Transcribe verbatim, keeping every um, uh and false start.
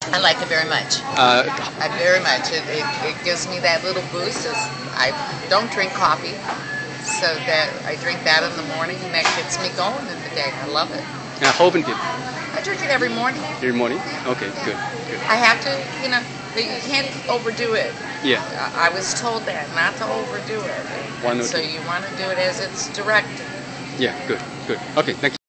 I like it very much. Uh, I very much. It, it, it gives me that little boost. As I don't drink coffee, so that I drink that in the morning, and that gets me going in the day. I love it. uh, how often did? I drink it every morning. Every morning? Okay, good, good. I have to, you know, you can't overdo it. Yeah. I, I was told that, not to overdo it. One And or so two. you want to do it as it's directed. Yeah, good, good. Okay, thank you.